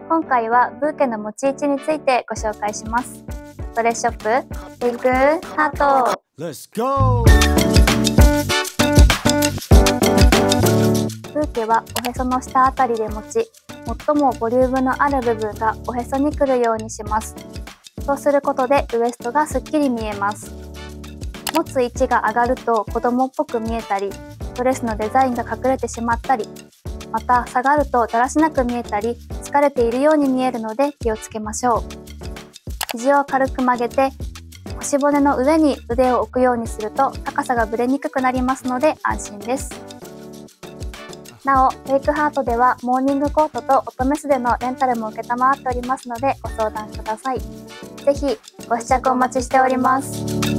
今回はブーケの持ち位置についてご紹介します。ドレスショップテイクハート。 Let's go! ブーケはおへその下あたりで持ち、最もボリュームのある部分がおへそに来るようにします。そうすることでウエストがすっきり見えます。持つ位置が上がると子供っぽく見えたり、ドレスのデザインが隠れてしまったり、また下がるとだらしなく見えたり、疲れているように見えるので気をつけましょう。肘を軽く曲げて、腰骨の上に腕を置くようにすると高さがぶれにくくなりますので安心です。なお、テイクハートではモーニングコートと乙女袖のレンタルも承っておりますのでご相談ください。ぜひご試着お待ちしております。